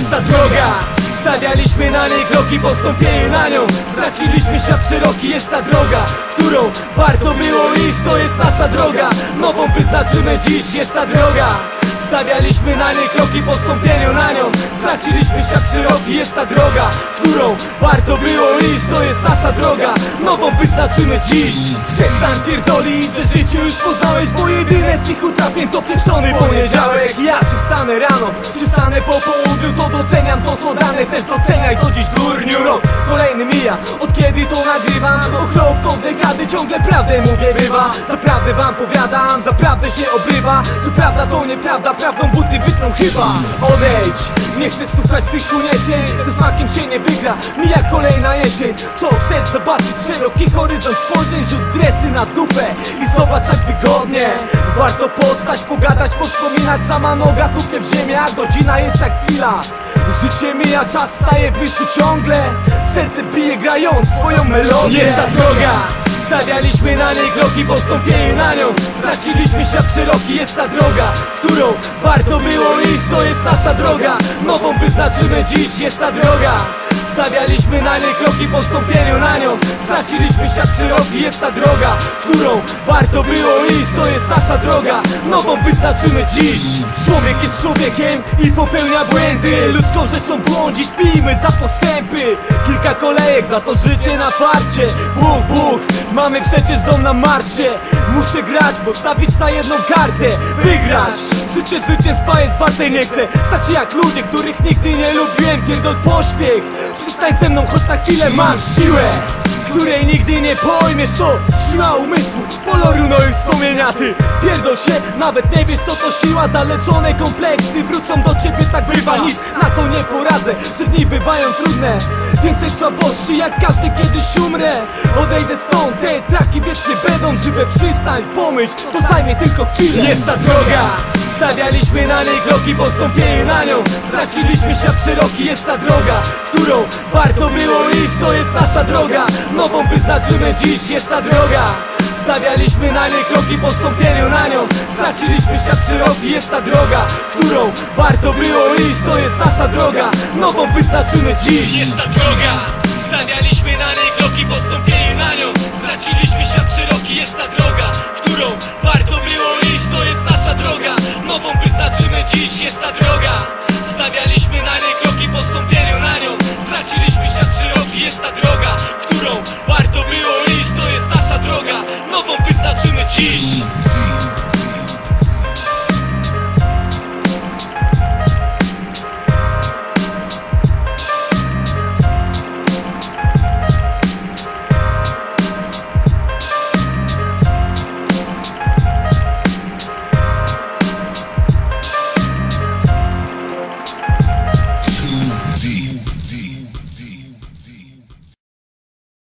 Jest ta droga, stawialiśmy na niej kroki po wstąpieniu na nią. Straciliśmy świat szeroki, jest ta droga, którą warto było iść, to jest nasza droga. Nową wyznaczymy dziś, jest ta droga. Stawialiśmy na niej kroki po wstąpieniu na nią. Straciliśmy świat szeroki, jest ta droga, którą warto było iść, to jest nasza droga. Nową wyznaczymy dziś. Przestań pierdolić, że życie już poznałeś, bo jedyne z nich utrapień to pieprzony poniedziałek. Ja czy wstanę rano, czy wstanę po południu, to doceniam to co dane, też doceniaj to dziś durniu. Rok kolejny mija, od kiedy to nagrywam, ochrop dekady, ciągle prawdę mówię bywa. Zaprawdę wam powiadam, zaprawdę się obrywa. Co prawda to nieprawda, prawdą buty wytrą chyba. Odejdź, nie chcę słuchać tych uniesień, ze smakiem się nie wygra, mija kolejna jesień. Co chcesz zobaczyć? Szeroki horyzont spojrzeń, rzut dresy na dupę i zobacz jak wygodnie. Warto postać, pogadać, powspominać, sama noga tupie w ziemię, a godzina jest jak chwila. Życie mija, czas staje w miejscu ciągle, serce bije grając swoją melodię. Jest ta droga, stawialiśmy na niej kroki po wstąpieniu na nią. Straciliśmy świat szeroki, jest ta droga, którą warto było iść, to jest nasza droga. Nową wyznaczymy dziś, jest ta droga. Stawialiśmy na niej kroki po wstąpieniu na nią. Straciliśmy świat szeroki, jest ta droga, którą warto było iść, to jest nasza droga. Nową wyznaczymy dziś. Człowiek jest człowiekiem i popełnia błędy, ludzką rzeczą błądzić, pijmy za postępy. Kilka kolejek za to życie na farcie. Buch, mamy przecież dom na marsie. Muszę grać, postawić na jedną kartę, wygrać. Życie zwycięstwa jest warte, nie chcę stać się jak ludzie, których nigdy nie lubiłem. Pierdol pośpiech, przystań ze mną, choć na chwilę mam siłę, której nigdy nie pojmiesz. To siła umysłu, poloru, no i wspomnienia. Ty pierdol się, nawet nie wiesz co to siła. Zaleczone kompleksy wrócą do ciebie, tak bywa. Nic na to nie poradzę, że dni bywają trudne. Więcej słabości, jak każdy kiedyś umrę. Odejdę stąd, te traki wiecznie będą żywe. Przystań, pomyśl, to zajmie tylko chwilę. Jest ta droga, stawialiśmy na niej kroki po wstąpieniu na nią. Straciliśmy świat szeroki, jest ta droga, którą warto było iść, to jest nasza droga. Nową wyznaczymy dziś, jest ta droga. Stawialiśmy na niej kroki po wstąpieniu na nią. Straciliśmy świat szeroki, jest ta droga, którą warto było iść, to jest nasza droga. Nową wyznaczymy dziś. Jest ta droga, stawialiśmy na niej kroki po wstąpieniu na nią. Straciliśmy świat szeroki, jest ta droga, którą warto było iść, to jest nasza droga. Nową wyznaczymy dziś, jest ta droga. Stawialiśmy na niej kroki po wstąpieniu na nią. Straciliśmy świat szeroki, jest ta droga, którą warto było iść, to jest nasza droga. Nową wyznaczymy dziś.